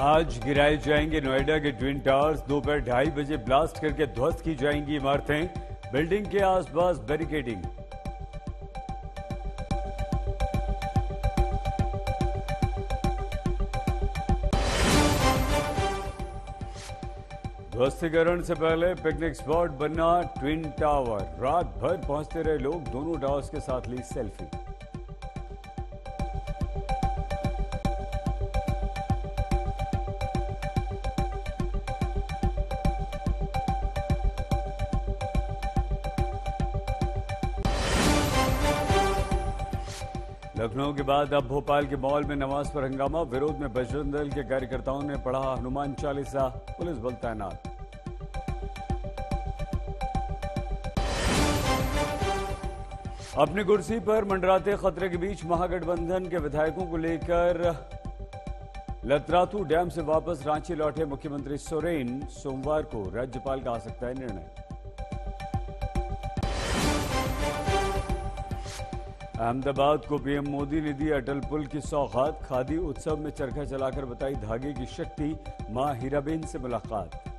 आज गिराए जाएंगे नोएडा के ट्विन टावर्स। दोपहर 2:30 बजे ब्लास्ट करके ध्वस्त की जाएंगी इमारतें। बिल्डिंग के आसपास बैरिकेडिंग। ध्वस्तीकरण से पहले पिकनिक स्पॉट बना ट्विन टावर। रात भर पहुंचते रहे लोग। दोनों टावर्स के साथ ली सेल्फी। लखनऊ के बाद अब भोपाल के मॉल में नमाज पर हंगामा। विरोध में बजरंग दल के कार्यकर्ताओं ने पढ़ा हनुमान चालीसा। पुलिस बल तैनात। अपनी कुर्सी पर मंडराते खतरे के बीच महागठबंधन के विधायकों को लेकर लतरातू डैम से वापस रांची लौटे मुख्यमंत्री सोरेन। सोमवार को राज्यपाल का आ सकता है निर्णय। अहमदाबाद को पीएम मोदी ने दी अटल पुल की सौगात। खादी उत्सव में चरखा चलाकर बताई धागे की शक्ति। मां हीराबेन से मुलाकात।